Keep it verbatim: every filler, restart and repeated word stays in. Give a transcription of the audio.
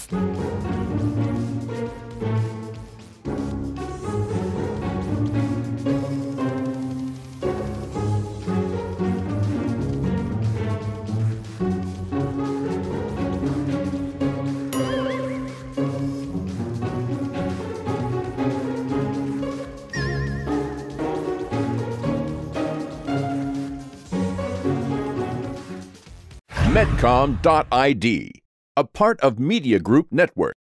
Medcom dot I D, a part of Media Group Network.